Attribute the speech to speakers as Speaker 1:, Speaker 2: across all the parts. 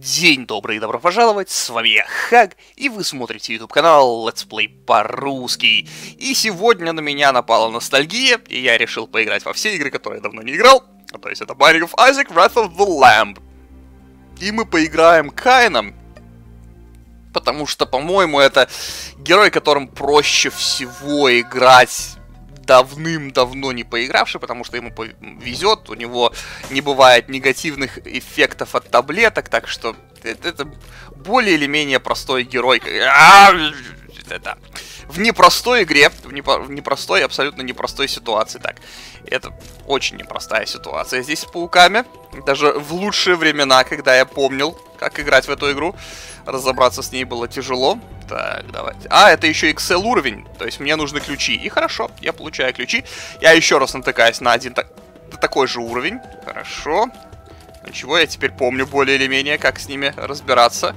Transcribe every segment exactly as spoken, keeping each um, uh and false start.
Speaker 1: День добрый и добро пожаловать, с вами я, Хаг, и вы смотрите YouTube канал Let's Play по-русски. И сегодня на меня напала ностальгия, и я решил поиграть во все игры, которые я давно не играл. То есть это Binding of Isaac, Wrath of the Lamb. И мы поиграем Каином, потому что, по-моему, это герой, которым проще всего играть, давным-давно не поигравший, потому что ему везет, у него не бывает негативных эффектов от таблеток, так что это, это более или менее простой герой. Это в непростой игре, в, непо, в непростой, абсолютно непростой ситуации. Так, это очень непростая ситуация здесь с пауками. Даже в лучшие времена, когда я помнил, как играть в эту игру, разобраться с ней было тяжело. Так, давайте. А, это еще икс эл уровень, то есть мне нужны ключи. И хорошо, я получаю ключи. Я еще раз натыкаюсь на один так, такой же уровень. Хорошо. Ничего, я теперь помню более или менее, как с ними разбираться.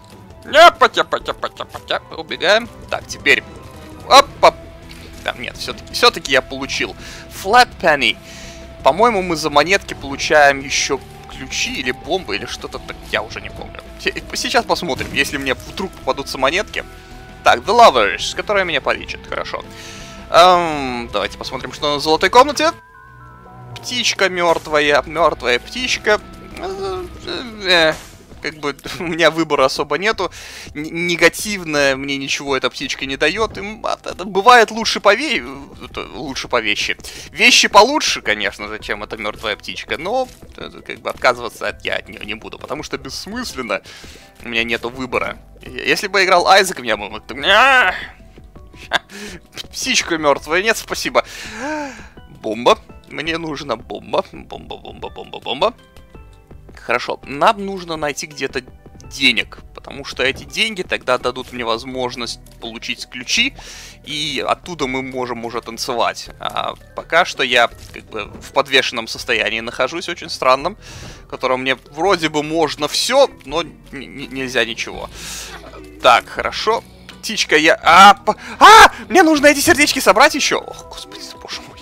Speaker 1: Убегаем. Так, теперь... Оп-оп. Да, нет, все-таки все-таки я получил. Flat Penny. По-моему, мы за монетки получаем еще ключи или бомбы, или что-то так. Я уже не помню. Сейчас посмотрим, если мне вдруг попадутся монетки. Так, The Lovers, которая меня полечит. Хорошо. Эм, давайте посмотрим, что на золотой комнате. Птичка мертвая. Мертвая птичка. Э, как бы у меня выбора особо нету. Н негативное мне ничего эта птичка не дает. И, это бывает лучше по, ве... лучше по вещи. Вещи получше, конечно же, чем эта мертвая птичка. Но как бы отказываться от я от нее не буду, потому что бессмысленно. У меня нету выбора. Если бы я играл Айзеком, я бы... Птичка мертвая, нет, спасибо. Бомба. Мне нужна бомба. Бомба, бомба, бомба, бомба. Хорошо, нам нужно найти где-то денег, потому что эти деньги тогда дадут мне возможность получить ключи, и оттуда мы можем уже танцевать. А пока что я как бы в подвешенном состоянии нахожусь, очень странном, в котором мне вроде бы можно все, но нельзя ничего. Так, хорошо. Птичка, я... А, по... а! Мне нужно эти сердечки собрать еще! Ох, господи, боже мой.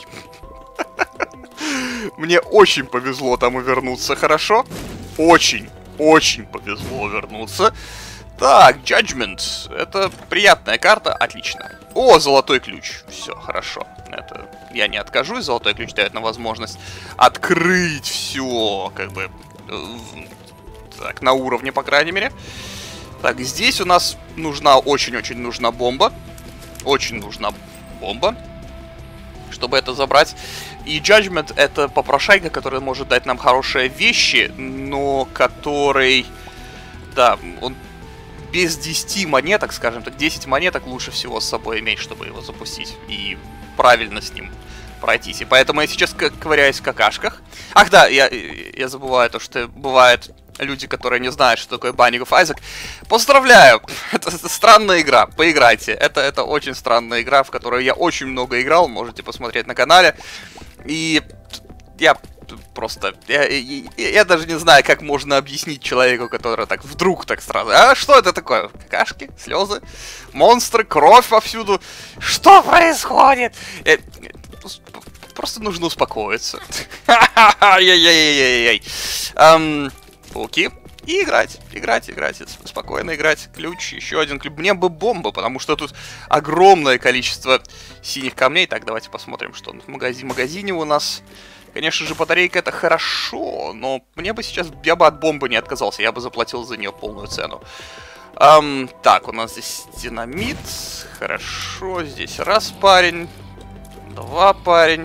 Speaker 1: Мне очень повезло там увернуться, хорошо? Очень, очень повезло вернуться. Так, Judgment. Это приятная карта, отлично. О, золотой ключ. Все, хорошо. Это я не откажусь. Золотой ключ дает нам возможность открыть все, как бы, так, на уровне, по крайней мере. Так, здесь у нас нужна, очень-очень нужна бомба. Очень нужна бомба, чтобы это забрать. И Judgment — это попрошайка, который может дать нам хорошие вещи, но который... Да, он без десяти монеток, скажем так, десять монеток лучше всего с собой иметь, чтобы его запустить. И правильно с ним пройтись. И поэтому я сейчас ковыряюсь в какашках. Ах да, я, я забываю то, что бывает... Люди, которые не знают, что такое Binding of Isaac. Поздравляю! Это, это странная игра. Поиграйте. Это, это очень странная игра, в которую я очень много играл. Можете посмотреть на канале. И я просто... Я, я, я даже не знаю, как можно объяснить человеку, который так вдруг так сразу... А что это такое? Какашки? Слезы? Монстры? Кровь повсюду? Что происходит? Просто нужно успокоиться. Ай-яй-яй-яй-яй. Пауки. И играть, играть, играть, спокойно играть. Ключ, еще один ключ. Мне бы бомба, потому что тут огромное количество синих камней. Так, давайте посмотрим, что в магазине, магазине у нас. Конечно же, батарейка — это хорошо, но мне бы сейчас, я бы от бомбы не отказался, я бы заплатил за нее полную цену. Эм, так, у нас здесь динамит. Хорошо, здесь раз парень, два парень.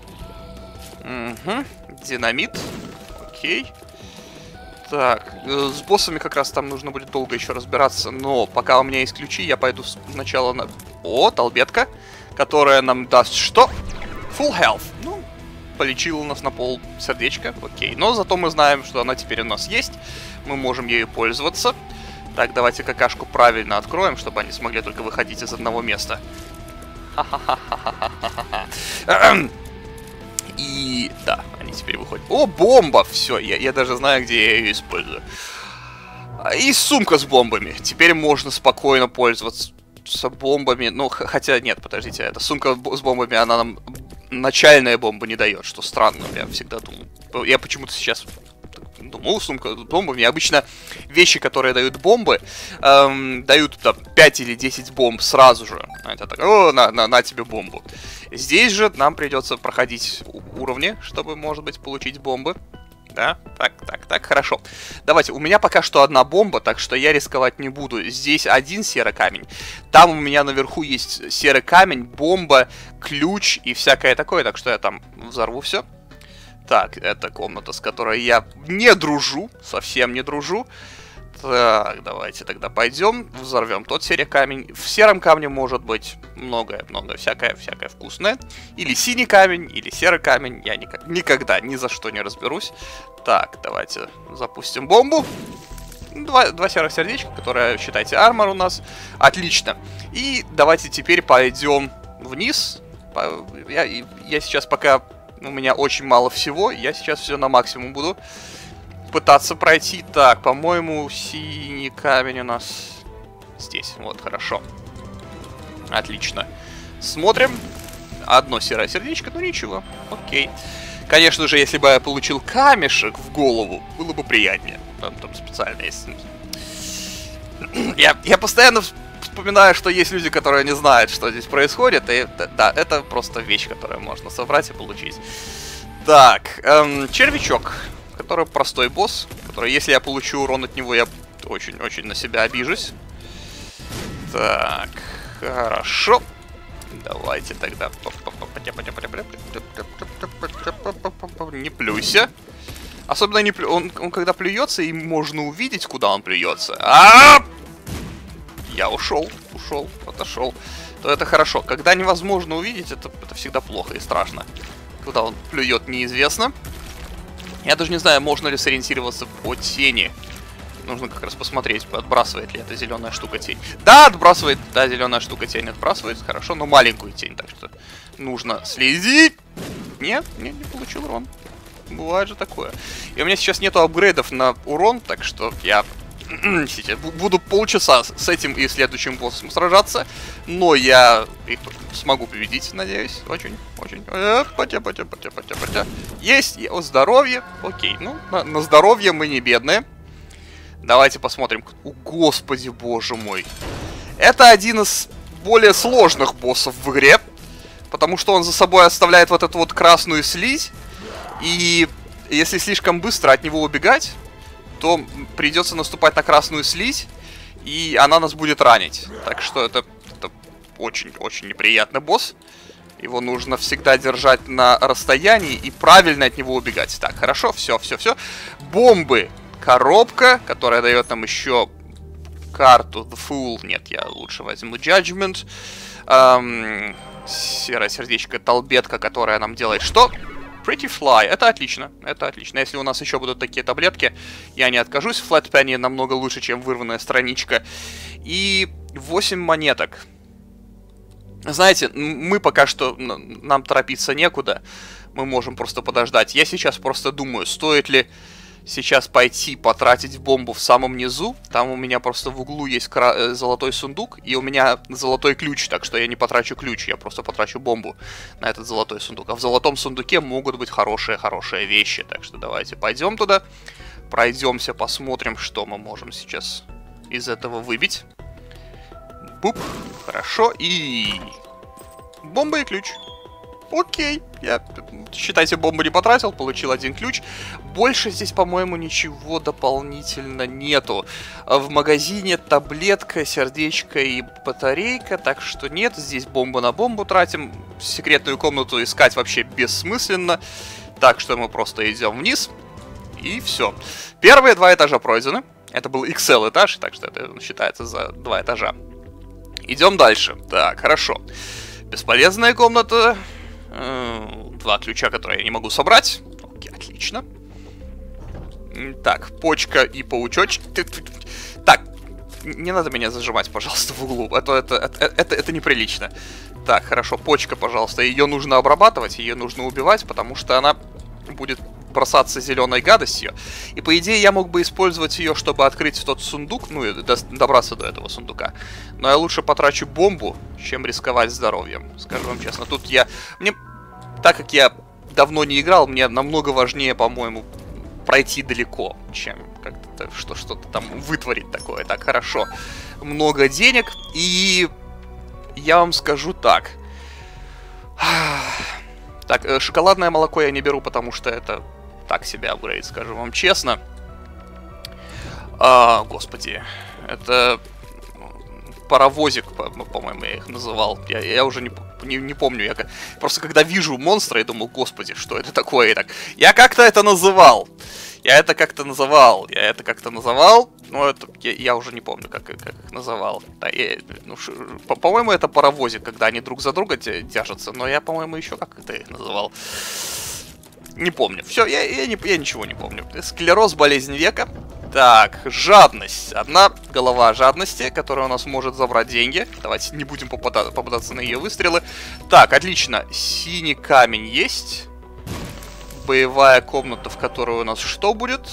Speaker 1: Угу, динамит. Окей. Так, с боссами как раз там нужно будет долго еще разбираться, но пока у меня есть ключи, я пойду сначала на... О, толбетка, которая нам даст что? Full health. Ну, полечила нас на пол сердечко, окей. Но зато мы знаем, что она теперь у нас есть, мы можем ею пользоваться. Так, давайте какашку правильно откроем, чтобы они смогли только выходить из одного места. И да, они теперь выходят. О, бомба! Все, я, я даже знаю, где я ее использую. И сумка с бомбами. Теперь можно спокойно пользоваться бомбами. Ну, хотя нет, подождите, эта сумка с бомбами, она нам начальная бомба не дает, что странно, я всегда думал. Я почему-то сейчас Думаю, сумка с бомбами. Обычно вещи, которые дают бомбы, эм, дают там пять или десять бомб сразу же. Это так, о, на, на, на тебе бомбу. Здесь же нам придется проходить уровни, чтобы, может быть, получить бомбы. Да, так, так, так, хорошо. Давайте, у меня пока что одна бомба, так что я рисковать не буду. Здесь один серый камень. Там у меня наверху есть серый камень, бомба, ключ и всякое такое, так что я там взорву все. Так, это комната, с которой я не дружу, совсем не дружу. Так, давайте тогда пойдем, взорвем тот серый камень. В сером камне может быть многое-многое, всякое-всякое вкусное. Или синий камень, или серый камень, я никак, никогда ни за что не разберусь. Так, давайте запустим бомбу. Два, два серых сердечка, которые, считайте, армор у нас. Отлично. И давайте теперь пойдем вниз. Я, я сейчас пока... У меня очень мало всего, я сейчас все на максимум буду пытаться пройти. Так, по-моему, синий камень у нас здесь. Вот, хорошо. Отлично. Смотрим. Одно серое сердечко, ну ничего. Окей. Конечно же, если бы я получил камешек в голову, было бы приятнее. Там, там специально есть. Я, я постоянно вспоминаю, что есть люди, которые не знают, что здесь происходит. И да, это просто вещь, которую можно собрать и получить. Так, эм, червячок, который простой босс, который, если я получу урон от него, я очень-очень на себя обижусь. Так, хорошо. Давайте тогда... Не плюйся. Особенно не плю... он, он когда плюется, и можно увидеть, куда он плюется. А-а-а! Я ушел, ушел, отошел. То это хорошо. Когда невозможно увидеть, это, это всегда плохо и страшно. Куда он плюет, неизвестно. Я даже не знаю, можно ли сориентироваться по тени. Нужно как раз посмотреть, отбрасывает ли эта зеленая штука тень. Да, отбрасывает, да, зеленая штука тень отбрасывает, хорошо, но маленькую тень, так что нужно следить. Нет, нет, не получил урон. Бывает же такое. И у меня сейчас нету апгрейдов на урон, так что я буду полчаса с этим и следующим боссом сражаться. Но я их смогу победить, надеюсь. Очень, очень. Потя, потя, потя, потя, потя. Есть, о, здоровье. Окей, ну, на, на здоровье мы не бедные. Давайте посмотрим. О, господи, боже мой. Это один из более сложных боссов в игре. Потому что он за собой оставляет вот эту вот красную слизь. И если слишком быстро от него убегать, то придется наступать на красную слизь, и она нас будет ранить. Так что это очень-очень неприятный босс. Его нужно всегда держать на расстоянии и правильно от него убегать. Так, хорошо, все, все, все. Бомбы. Коробка, которая дает нам еще карту The Fool. Нет, я лучше возьму Judgment. Эм, серое сердечко, толбетка, которая нам делает что? Pretty Fly. Это отлично. Это отлично. Если у нас еще будут такие таблетки, я не откажусь. Flat Penny намного лучше, чем вырванная страничка. И восемь монеток. Знаете, мы пока что... Нам торопиться некуда. Мы можем просто подождать. Я сейчас просто думаю, стоит ли сейчас пойти потратить бомбу в самом низу. Там у меня просто в углу есть кра... золотой сундук, и у меня золотой ключ, так что я не потрачу ключ, я просто потрачу бомбу на этот золотой сундук. А в золотом сундуке могут быть хорошие-хорошие вещи, так что давайте пойдем туда, пройдемся, посмотрим, что мы можем сейчас из этого выбить. Буп, хорошо, и... бомба и ключ. Окей, я, считайте, бомбу не потратил, получил один ключ. Больше здесь, по-моему, ничего дополнительно нету. В магазине таблетка, сердечко и батарейка, так что нет, здесь бомбу на бомбу тратим. Секретную комнату искать вообще бессмысленно, так что мы просто идем вниз, и все. Первые два этажа пройдены. Это был икс эл этаж, так что это считается за два этажа. Идем дальше. Так, хорошо. Бесполезная комната. Два ключа, которые я не могу собрать. Окей, отлично. Так, почка и паучочек. Так, не надо меня зажимать, пожалуйста, в углу. Это, это, это, это, это неприлично. Так, хорошо, почка, пожалуйста. Ее нужно обрабатывать, ее нужно убивать, потому что она будет бросаться зеленой гадостью. И по идее я мог бы использовать ее, чтобы открыть тот сундук, ну и добраться до этого сундука. Но я лучше потрачу бомбу, чем рисковать здоровьем. Скажу вам честно. Тут я... Мне... Так как я давно не играл, мне намного важнее, по-моему, пройти далеко, чем как-то что, что-то там вытворить такое. Так, хорошо. Много денег. И я вам скажу так. Так, шоколадное молоко я не беру, потому что это так себе апгрейд, скажу вам честно. А, господи, это паровозик, по-моему, я их называл. Я, я уже не, не, не помню. Я просто когда вижу монстра, я думаю, господи, что это такое? И так, я как-то это называл. Я это как-то называл. Я это как-то называл. Но это я, я уже не помню, как, как их называл. Да, я, ну, по-моему, это паровозик, когда они друг за друга держатся. Но я, по-моему, еще как это их называл. Не помню. Все, я, я, не, я ничего не помню. Склероз, болезнь века. Так, жадность. Одна голова жадности, которая у нас может забрать деньги. Давайте не будем попадаться, попадаться на ее выстрелы. Так, отлично. Синий камень есть. Боевая комната, в которой у нас что будет?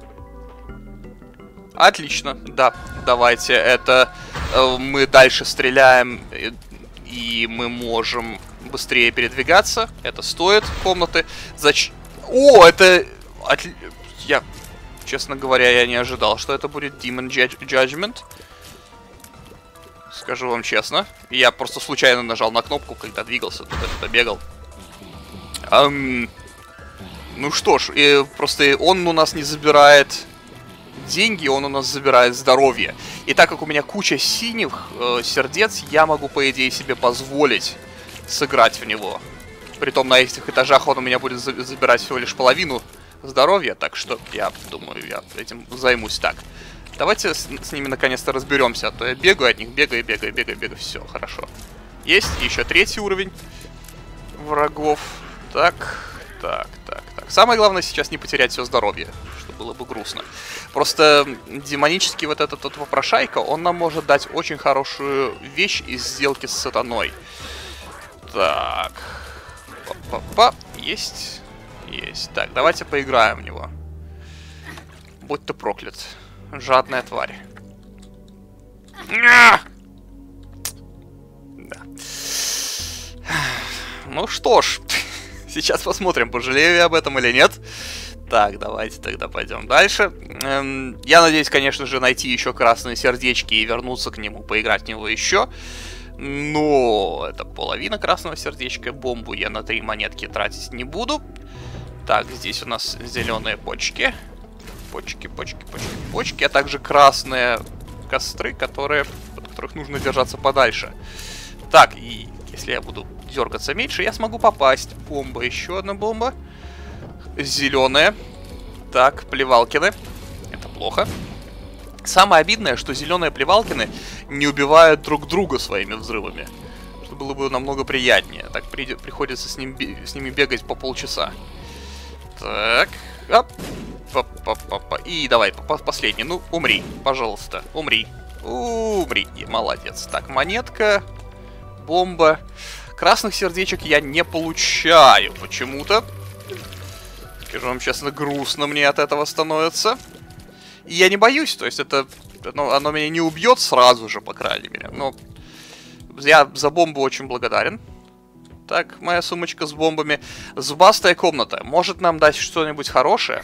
Speaker 1: Отлично, да. Давайте это... Э, мы дальше стреляем, и, и мы можем быстрее передвигаться. Это стоит комнаты. Зач... О, это... Отли... Я... Честно говоря, я не ожидал, что это будет Demon Judgment. Скажу вам честно. Я просто случайно нажал на кнопку, когда двигался, туда-туда бегал. Эм... Ну что ж, и просто он у нас не забирает деньги, он у нас забирает здоровье. И так как у меня куча синих э, сердец, я могу, по идее, себе позволить сыграть в него. Притом на этих этажах он у меня будет за забирать всего лишь половину здоровья, так что я думаю, я этим займусь. Так, давайте с, с ними наконец-то разберемся, а то я бегаю от них, бегаю, бегаю, бегаю, бегаю, все, хорошо. Есть еще третий уровень врагов. Так, так, так, так. Самое главное сейчас не потерять все здоровье, что было бы грустно. Просто демонический вот этот вот вопрошайка, он нам может дать очень хорошую вещь из сделки с сатаной. Так, па-па-па, есть... Есть. Так, давайте поиграем в него. Будь ты проклят. Жадная тварь. Да. Ну что ж. Сейчас посмотрим, пожалею я об этом или нет. Так, давайте тогда пойдем дальше. Эм, я надеюсь, конечно же, найти еще красные сердечки и вернуться к нему, поиграть в него еще. Но это половина красного сердечка. Бомбу я на три монетки тратить не буду. Так, здесь у нас зеленые почки. Почки, почки, почки, почки. А также красные костры, которые, от которых нужно держаться подальше. Так, и если я буду дергаться меньше, я смогу попасть. Бомба, еще одна бомба. Зеленые. Так, плевалкины. Это плохо. Самое обидное, что зеленые плевалкины не убивают друг друга своими взрывами. Что было бы намного приятнее. Так, при... приходится с, ним... с ними бегать по полчаса. Так, оп, па-па-па-па. И давай, последний. Ну, умри, пожалуйста, умри. Умри, и молодец. Так, монетка, бомба. Красных сердечек я не получаю почему-то. Скажу вам честно, грустно мне от этого становится. И я не боюсь, то есть это... Ну, оно меня не убьет сразу же, по крайней мере. Но я за бомбу очень благодарен. Так, моя сумочка с бомбами. Зубастая комната. Может нам дать что-нибудь хорошее?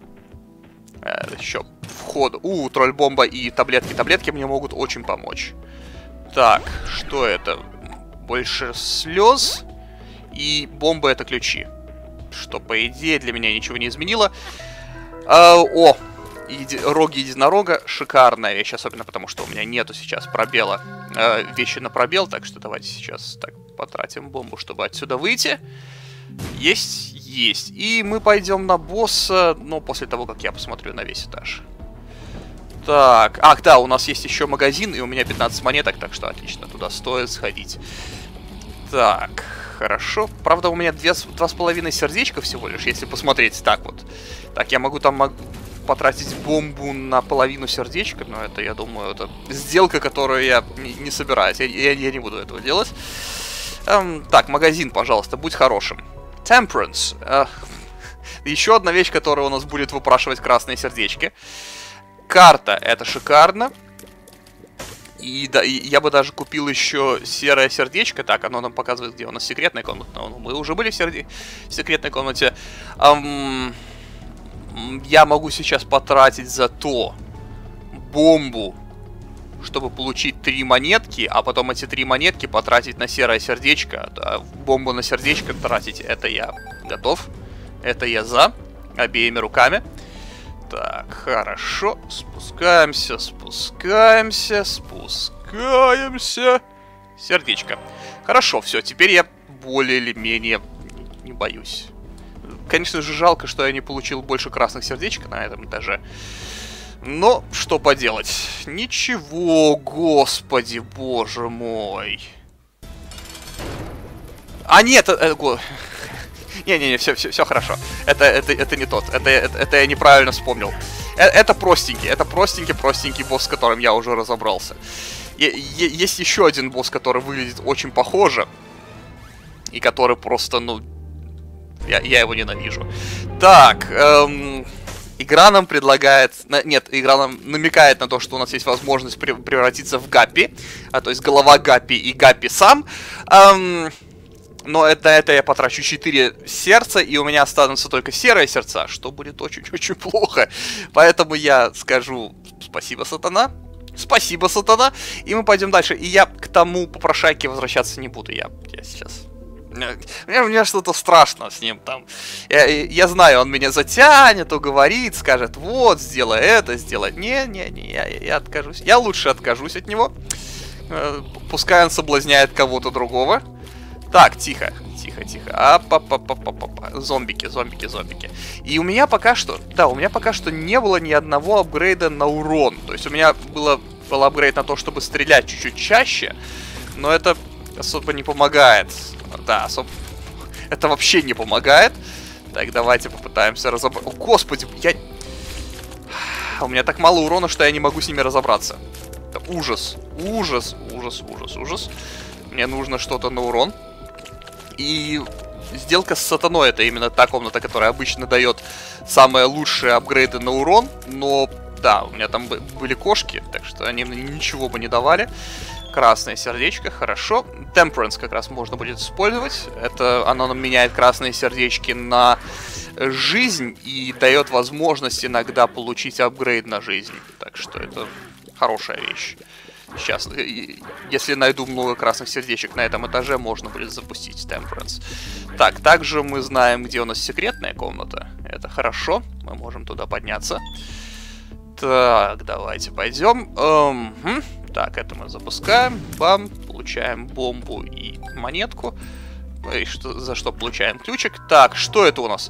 Speaker 1: Э, еще вход. У, тролль-бомба и таблетки. Таблетки мне могут очень помочь. Так, что это? Больше слез. И бомба — это ключи. Что, по идее, для меня ничего не изменило. А, о! Еди... Роги единорога. Шикарная вещь. Особенно потому, что у меня нету сейчас пробела. Э, вещи на пробел. Так что давайте сейчас так потратим бомбу, чтобы отсюда выйти. Есть, есть. И мы пойдем на босса, но после того, как я посмотрю на весь этаж. Так, ах, да, у нас есть еще магазин, и у меня пятнадцать монеток, так что отлично, туда стоит сходить. Так, хорошо. Правда, у меня два с половиной сердечка всего лишь, если посмотреть так вот. Так, я могу там потратить бомбу на половину сердечка, но это, я думаю, это сделка, которую я не, не собираюсь. Я, я, я не буду этого делать. Эм, так, магазин, пожалуйста, будь хорошим. Temperance. Э, еще одна вещь, которая у нас будет выпрашивать красные сердечки. Карта, это шикарно. И, да, и я бы даже купил еще серое сердечко. Так, оно нам показывает, где у нас секретная комната. Мы уже были в серде... секретной комнате. Эм... Я могу сейчас потратить зато бомбу, чтобы получить три монетки, а потом эти три монетки потратить на серое сердечко. Да, бомбу на сердечко тратить, это я готов. Это я за. Обеими руками. Так, хорошо. Спускаемся, спускаемся, спускаемся. Сердечко. Хорошо, все, теперь я более или менее не боюсь. Конечно же, жалко, что я не получил больше красных сердечек на этом этаже. Но, что поделать. Ничего, господи, боже мой. А нет, это... Не-не-не, все, все, все хорошо. Это, это, это не тот. Это, это, это я неправильно вспомнил. Это, это простенький. Это простенький-простенький босс, с которым я уже разобрался. Е- е- есть еще один босс, который выглядит очень похоже. И который просто, ну... Я, я его ненавижу. Так, эм... игра нам предлагает... Нет, игра нам намекает на то, что у нас есть возможность превратиться в Гаппи. А, то есть голова Гаппи и Гаппи сам. Эм... Но это, это я потрачу четыре сердца, и у меня останутся только серые сердца, что будет очень-очень плохо. Поэтому я скажу спасибо, сатана. Спасибо, сатана. И мы пойдем дальше. И я к тому попрошайке возвращаться не буду. Я, я сейчас... Мне, мне что-то страшно с ним там. Я, я знаю, он меня затянет, уговорит, скажет, вот, сделай это, сделай. Не-не-не, я, я откажусь. Я лучше откажусь от него. Пускай он соблазняет кого-то другого. Так, тихо, тихо, тихо. А-па-па-па-па-па. Зомбики, зомбики, зомбики. И у меня пока что... Да, у меня пока что не было ни одного апгрейда на урон. То есть у меня было, был апгрейд на то, чтобы стрелять чуть-чуть чаще. Но это особо не помогает. Да, особо... Это вообще не помогает. Так, давайте попытаемся разобраться. О, господи, я... У меня так мало урона, что я не могу с ними разобраться. Это ужас, ужас, ужас, ужас, ужас. Мне нужно что-то на урон. И сделка с сатаной — это именно та комната, которая обычно дает самые лучшие апгрейды на урон. Но, да, у меня там были кошки, так что они мне ничего бы не давали. Красное сердечко, хорошо. Temperance как раз можно будет использовать. Это оно нам меняет красные сердечки на жизнь и дает возможность иногда получить апгрейд на жизнь. Так что это хорошая вещь. Сейчас, если найду много красных сердечек на этом этаже, можно будет запустить Temperance. Так, также мы знаем, где у нас секретная комната. Это хорошо, мы можем туда подняться. Так, давайте пойдем. Эм, хм. Так, это мы запускаем. Бам, получаем бомбу и монетку. И что, за что получаем ключик. Так, что это у нас?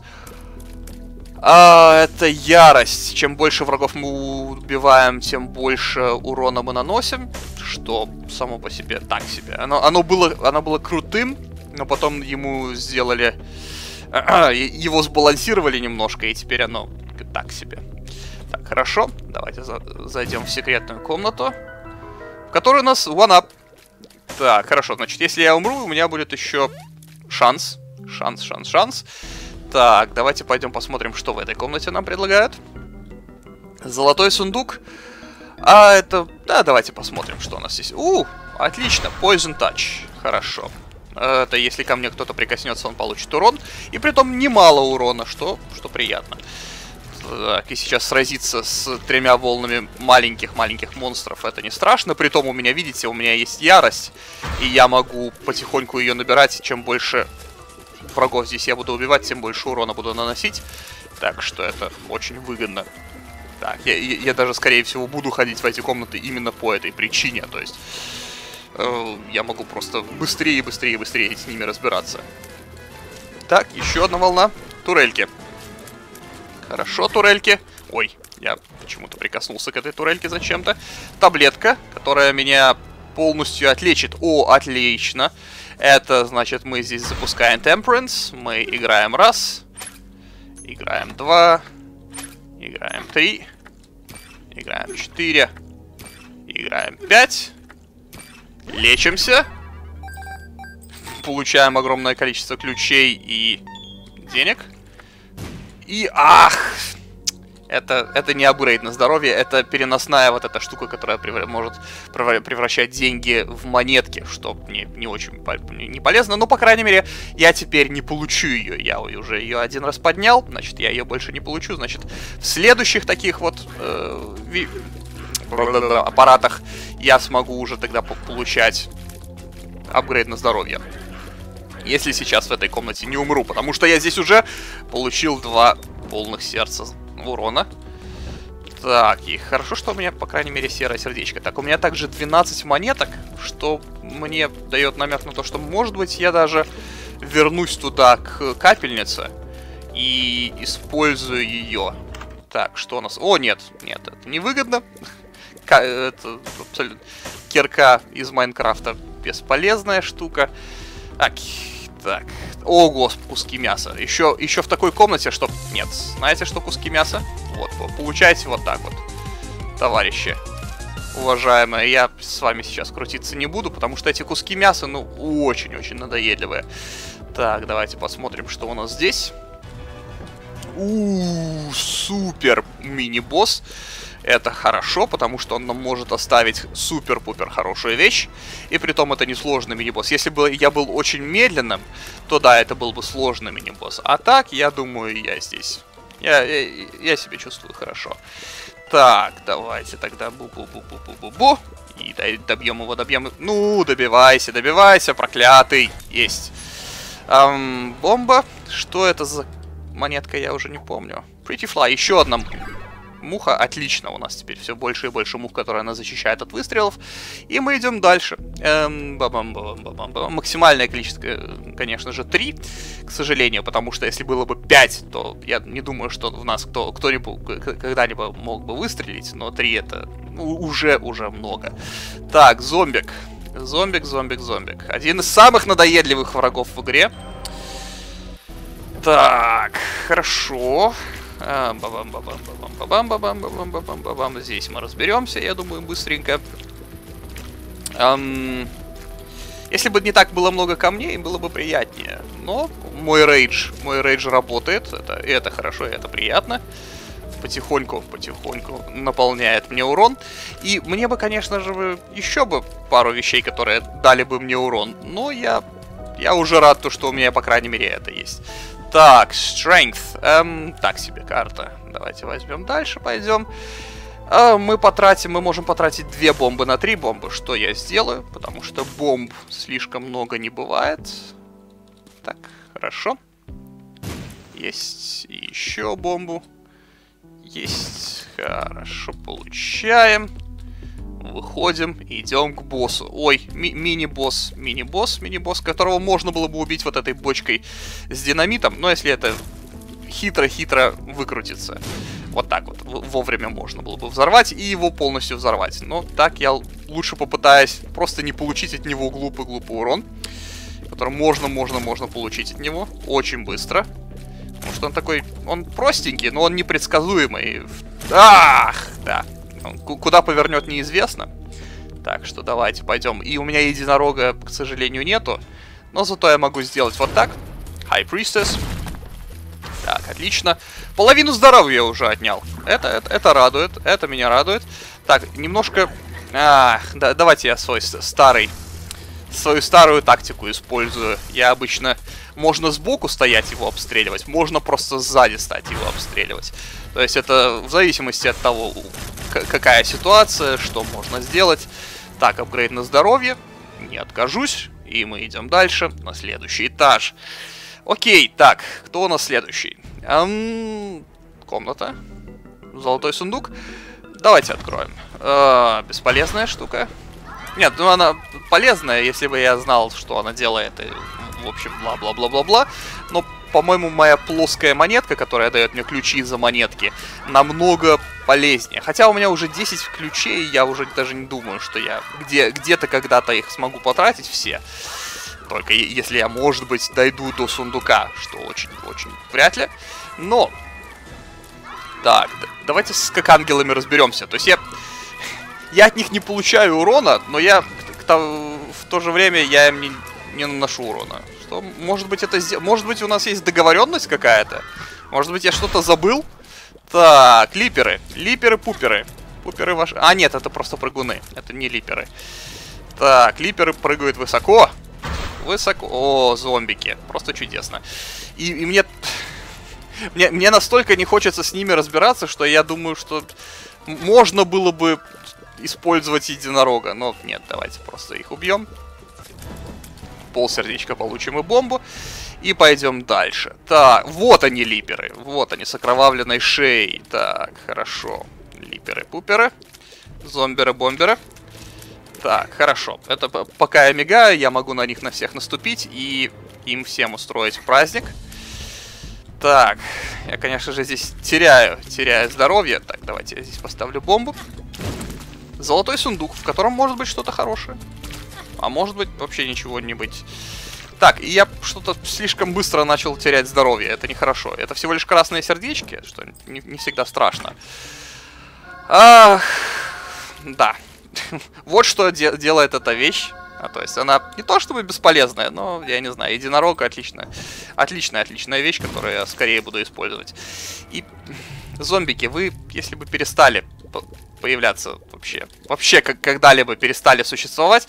Speaker 1: А, это ярость. Чем больше врагов мы убиваем, тем больше урона мы наносим. Что само по себе так себе. Оно, оно, было, оно было крутым, но потом ему сделали... Его сбалансировали немножко, и теперь оно так себе. Так, хорошо. Давайте за, зайдем в секретную комнату, в которой у нас one-up. Так, хорошо. Значит, если я умру, у меня будет еще шанс. Шанс, шанс, шанс. Так, давайте пойдем посмотрим, что в этой комнате нам предлагают. Золотой сундук. А это... Да, давайте посмотрим, что у нас здесь. У, отлично, Poison Touch. Хорошо. Это если ко мне кто-то прикоснется, он получит урон. И притом немало урона, что, что приятно. Так, и сейчас сразиться с тремя волнами маленьких-маленьких монстров, это не страшно. Притом у меня, видите, у меня есть ярость. И я могу потихоньку ее набирать. Чем больше врагов здесь я буду убивать, тем больше урона буду наносить. Так что это очень выгодно. Так, я, я, я даже, скорее всего, буду ходить в эти комнаты именно по этой причине. То есть э, я могу просто быстрее, быстрее, быстрее с ними разбираться. Так, еще одна волна. Турельки. Хорошо, турельки. Ой, я почему-то прикоснулся к этой турельке зачем-то. Таблетка, которая меня полностью отлечит. О, отлично. Это значит, мы здесь запускаем Temperance. Мы играем раз. Играем два. Играем три. Играем четыре. Играем пять. Лечимся. Получаем огромное количество ключей и денег. И ах! Это, это не апгрейд на здоровье, это переносная вот эта штука, которая превра- может превращать деньги в монетки, что мне не очень по- не полезно, но, по крайней мере, я теперь не получу ее. Я уже ее один раз поднял, значит, я ее больше не получу, значит, в следующих таких вот э, ви- аппаратах я смогу уже тогда получать апгрейд на здоровье. Если сейчас в этой комнате не умру, потому что я здесь уже получил два полных сердца урона. Так, и хорошо, что у меня, по крайней мере, серое сердечко. Так, у меня также двенадцать монеток, что мне дает намек на то, что, может быть, я даже вернусь туда, к капельнице, и использую ее. Так, что у нас... О, нет, нет, это невыгодно. Это абсолютно... Кирка из Майнкрафта бесполезная штука. Так, так. О, господи, куски мяса. Еще, еще в такой комнате, что... Нет, знаете, что куски мяса? Вот, получайте вот так вот, товарищи уважаемые. Я с вами сейчас крутиться не буду, потому что эти куски мяса, ну, очень-очень надоедливые. Так, давайте посмотрим, что у нас здесь. У-у-у, супер мини-босс. Это хорошо, потому что он нам может оставить супер-пупер хорошую вещь. И притом это не сложный мини-босс. Если бы я был очень медленным, то да, это был бы сложный мини-босс. А так, я думаю, я здесь. Я, я, я себя чувствую хорошо. Так, давайте тогда бу-бу-бу-бу-бу-бу-бу. И добьем его, добьем. Ну, добивайся, добивайся, проклятый. Есть. Эм, бомба. Что это за монетка, я уже не помню. Pretty Fly, еще одна муха. Отлично, у нас теперь все больше и больше мух, которые она защищает от выстрелов. И мы идем дальше. Эм, бам -бам -бам -бам -бам. Максимальное количество, конечно же, три, к сожалению, потому что если было бы пять, то я не думаю, что в нас кто, кто-нибудь когда-либо мог бы выстрелить, но три это уже, уже много. Так, зомбик. Зомбик, зомбик, зомбик. Один из самых надоедливых врагов в игре. Так, хорошо. Бам-бам-бам-бам-бам-бам-бам-бам-бам-бам. Здесь мы разберемся, я думаю, быстренько. Эм, если бы не так было много камней, было бы приятнее. Но мой рейдж, мой рейдж работает, это, и это хорошо, и это приятно. Потихоньку, потихоньку наполняет мне урон. И мне бы, конечно же, еще бы пару вещей, которые дали бы мне урон. Но я, я уже рад, то, что у меня, по крайней мере, это есть. Так, Strength. Эм, так себе карта. Давайте возьмем дальше, пойдем. Э, мы потратим, мы можем потратить две бомбы на три бомбы. Что я сделаю? Потому что бомб слишком много не бывает. Так, хорошо. Есть еще бомбу. Есть. Хорошо, получаем. Выходим, идем к боссу. Ой, ми мини-босс, мини-босс, мини-босс, которого можно было бы убить вот этой бочкой с динамитом, но если это хитро-хитро выкрутится. Вот так вот, вовремя можно было бы взорвать и его полностью взорвать. Но так я лучше попытаюсь просто не получить от него глупый-глупый урон, который можно-можно-можно получить от него очень быстро. Потому что он такой, он простенький, но он непредсказуемый. Ах, да. Куда повернет, неизвестно. Так что давайте пойдем. И у меня единорога, к сожалению, нету. Но зато я могу сделать вот так. High Priestess. Так, отлично. Половину здоровья я уже отнял. Это, это, это радует. Это меня радует. Так, немножко... А, да, давайте я свой старый... Свою старую тактику использую. Я обычно... Можно сбоку стоять, его обстреливать. Можно просто сзади стать, его обстреливать. То есть это в зависимости от того, какая ситуация, что можно сделать. Так, апгрейд на здоровье. Не откажусь. И мы идем дальше, на следующий этаж. Окей, так, кто у нас следующий? Эм, комната. Золотой сундук. Давайте откроем. Э, бесполезная штука. Нет, ну она полезная, если бы я знал, что она делает. И, в общем, бла-бла-бла-бла-бла. Но, по-моему, моя плоская монетка, которая дает мне ключи за монетки, намного полезнее. Хотя у меня уже десять ключей, я уже даже не думаю, что я где- где-то когда-то их смогу потратить все. Только если я, может быть, дойду до сундука, что очень-очень вряд ли. Но... Так, давайте с как ангелами разберемся. То есть я... Я от них не получаю урона, но я... В то же время я им не, не наношу урона. Что, может быть, это... Может быть, у нас есть договоренность какая-то? Может быть, я что-то забыл? Так, липеры. Липеры-пуперы. Пуперы ваши... А, нет, это просто прыгуны. Это не липеры. Так, липеры прыгают высоко. Высоко. О, зомбики. Просто чудесно. И, и мне... мне... Мне настолько не хочется с ними разбираться, что я думаю, что можно было бы использовать единорога. Но нет, давайте просто их убьем. Пол сердечка получим и бомбу. И пойдем дальше. Так, вот они, липеры. Вот они, с окровавленной шеей. Так, хорошо. Липеры-пуперы. Зомберы-бомберы. Так, хорошо. Это пока я мигаю, я могу на них на всех наступить и им всем устроить праздник. Так, я, конечно же, здесь теряю, теряю здоровье. Так, давайте я здесь поставлю бомбу. Золотой сундук, в котором может быть что-то хорошее. А может быть вообще ничего не быть. Так, и я что-то слишком быстро начал терять здоровье. Это нехорошо. Это всего лишь красные сердечки, что не, не всегда страшно. Ах, да. Вот что де делает эта вещь. А, то есть она не то чтобы бесполезная, но, я не знаю, единорог отличная. Отличная, отличная вещь, которую я скорее буду использовать. И зомбики, вы, если бы перестали появляться вообще, вообще как когда-либо перестали существовать,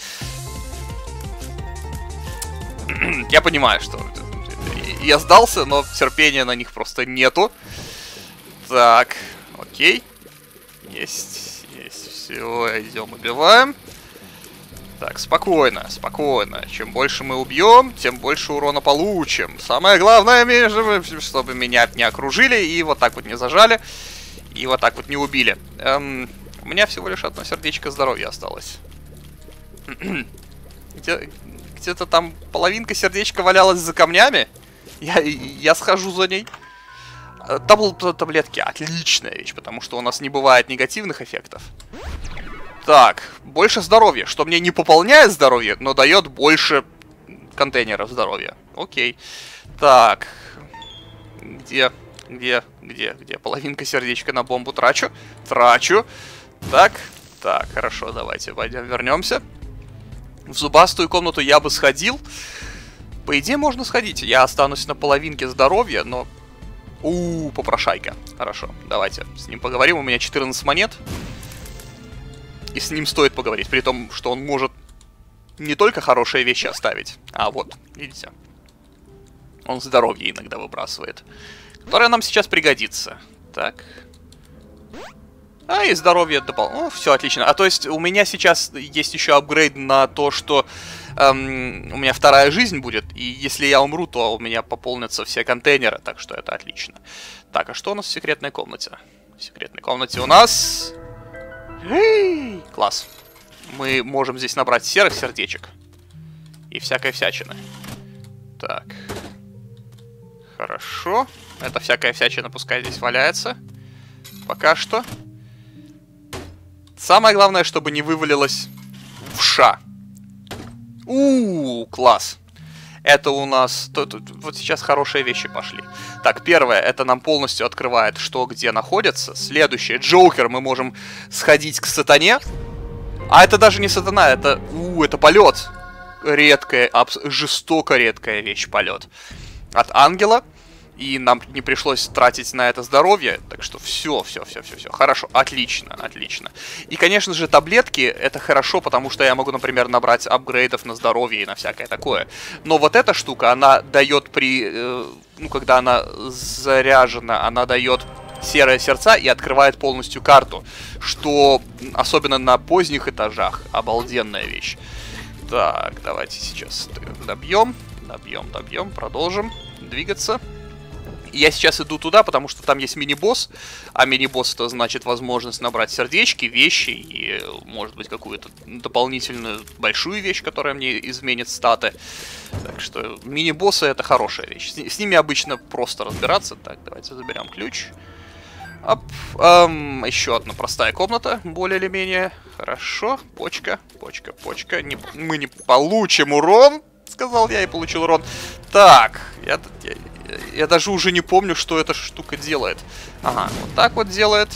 Speaker 1: я понимаю, что я сдался, но терпения на них просто нету. Так, окей. Есть, есть, все, идем, убиваем. Так, спокойно, спокойно. Чем больше мы убьем, тем больше урона получим. Самое главное, чтобы меня не окружили и вот так вот не зажали. И вот так вот не убили. Эм, у меня всего лишь одно сердечко здоровья осталось. Где... Где-то там половинка сердечка валялась за камнями. Я, я схожу за ней. Табл таблетки. Отличная вещь, потому что у нас не бывает негативных эффектов. Так, больше здоровья. Что мне не пополняет здоровье, но дает больше контейнеров здоровья. Окей. Так. Где, где, где, где? Половинка сердечка на бомбу трачу. Трачу. Так, так, хорошо, давайте пойдем, вернемся. В зубастую комнату я бы сходил. По идее, можно сходить. Я останусь на половинке здоровья, но... У-у-у, попрошайка. Хорошо, давайте с ним поговорим. У меня четырнадцать монет. И с ним стоит поговорить. При том, что он может не только хорошие вещи оставить. А вот, видите? Он здоровье иногда выбрасывает. Которое нам сейчас пригодится. Так... А, и здоровье дополнительно. Ну, все отлично. А то есть у меня сейчас есть еще апгрейд на то, что эм, у меня вторая жизнь будет. И если я умру, то у меня пополнятся все контейнеры. Так что это отлично. Так, а что у нас в секретной комнате? В секретной комнате у нас... Эй, класс. Мы можем здесь набрать серых сердечек. И всякой всячины. Так. Хорошо. Это всякая всячина пускай здесь валяется. Пока что. Самое главное, чтобы не вывалилось в ша. У-у-у, класс. Это у нас... Тут, тут, вот сейчас хорошие вещи пошли. Так, первое, это нам полностью открывает, что где находится. Следующее, Джокер, мы можем сходить к сатане. А это даже не сатана, это... У, это полет. Редкая, абс... жестоко редкая вещь, полет. От ангела. И нам не пришлось тратить на это здоровье. Так что все, все, все, все, все. Хорошо, отлично, отлично. И, конечно же, таблетки это хорошо, потому что я могу, например, набрать апгрейдов на здоровье и на всякое такое. Но вот эта штука, она дает при... Э, ну, когда она заряжена, она дает серые сердца и открывает полностью карту. Что, особенно на поздних этажах, обалденная вещь. Так, давайте сейчас добьем. Добьем, добьем, продолжим двигаться. Я сейчас иду туда, потому что там есть мини-босс. А мини-босс это значит возможность набрать сердечки, вещи и, может быть, какую-то дополнительную большую вещь, которая мне изменит статы. Так что мини-боссы это хорошая вещь. С, с ними обычно просто разбираться. Так, давайте заберем ключ. Оп. Эм, еще одна простая комната, более или менее. Хорошо. Почка, почка, почка. Не, мы не получим урон, сказал я и получил урон. Так, я... я Я даже уже не помню, что эта штука делает. Ага, вот так вот делает.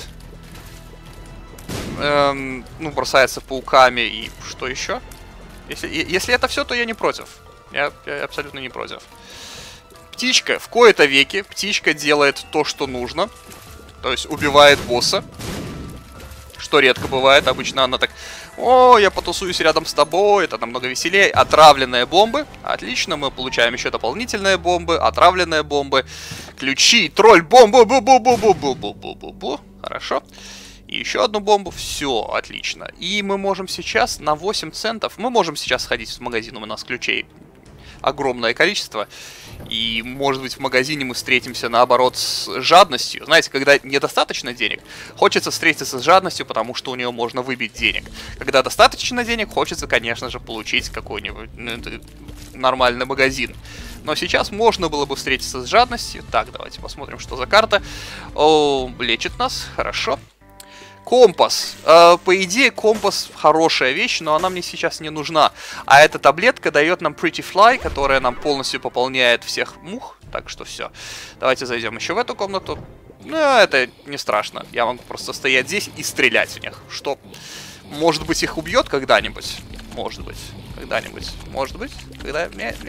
Speaker 1: Эм, ну, бросается пауками и что еще? Если, если это все, то я не против. Я, я абсолютно не против. Птичка, в кои-то веки, птичка делает то, что нужно. То есть убивает босса. Что редко бывает. Обычно она так: о, я потусуюсь рядом с тобой, это намного веселее. Отравленные бомбы. Отлично, мы получаем еще дополнительные бомбы. Отравленные бомбы. Ключи, тролль, бомбу, бу бу бу бу бу бу бу бу бу Хорошо. И еще одну бомбу. Все, отлично. И мы можем сейчас на восемь центов... Мы можем сейчас сходить в магазин, у нас ключей огромное количество. И, может быть, в магазине мы встретимся, наоборот, с жадностью. Знаете, когда недостаточно денег, хочется встретиться с жадностью, потому что у нее можно выбить денег. Когда достаточно денег, хочется, конечно же, получить какой-нибудь нормальный магазин. Но сейчас можно было бы встретиться с жадностью. Так, давайте посмотрим, что за карта. О, лечит нас, хорошо. Компас. Э, по идее, компас хорошая вещь, но она мне сейчас не нужна. А эта таблетка дает нам Pretty Fly, которая нам полностью пополняет всех мух. Так что все. Давайте зайдем еще в эту комнату. Ну, это не страшно. Я могу просто стоять здесь и стрелять в них. Что, может быть, их убьет когда-нибудь? Может быть. Когда-нибудь. Может быть. Когда...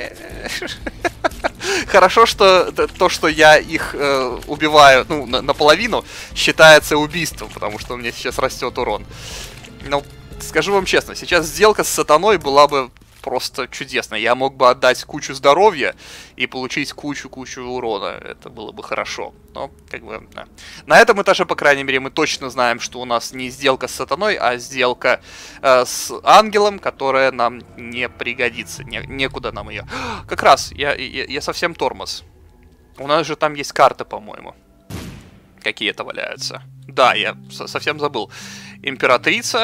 Speaker 1: Хорошо, что то, что я их э, убиваю, ну, на, наполовину, считается убийством, потому что у меня сейчас растет урон. Но, скажу вам честно, сейчас сделка с сатаной была бы просто чудесной. Я мог бы отдать кучу здоровья и получить кучу-кучу урона. Это было бы хорошо. Но, как бы, да. На этом этаже, по крайней мере, мы точно знаем, что у нас не сделка с сатаной, а сделка э, с ангелом, которая нам не пригодится. Не, некуда нам ее. Как раз, я, я, я совсем тормоз. У нас же там есть карты, по-моему. Какие-то валяются. Да, я совсем забыл. Императрица.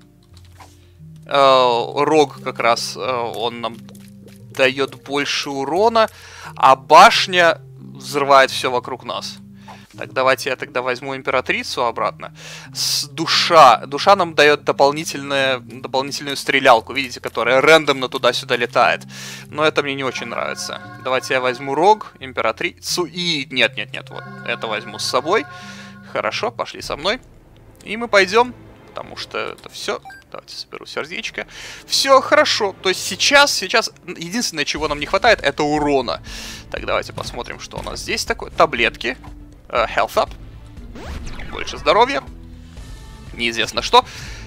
Speaker 1: Uh, Рог как раз, uh, он нам дает больше урона, а башня взрывает все вокруг нас. Так, давайте я тогда возьму императрицу обратно. С душа. Душа нам дает дополнительную, дополнительную стрелялку, видите, которая рандомно туда-сюда летает. Но это мне не очень нравится. Давайте я возьму Рог, императрицу и... Нет-нет-нет, вот это возьму с собой. Хорошо, пошли со мной. И мы пойдем, потому что это все... Давайте соберу сердечко. Все хорошо. То есть сейчас, сейчас единственное, чего нам не хватает, это урона. Так, давайте посмотрим, что у нас здесь такое. Таблетки. Uh, health up. Больше здоровья. Неизвестно что.